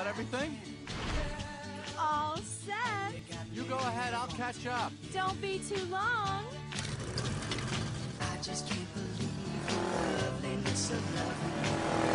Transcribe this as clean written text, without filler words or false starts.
everything? All set. You go ahead, I'll catch up. Don't be too long. I just can't believe the loveliness of love.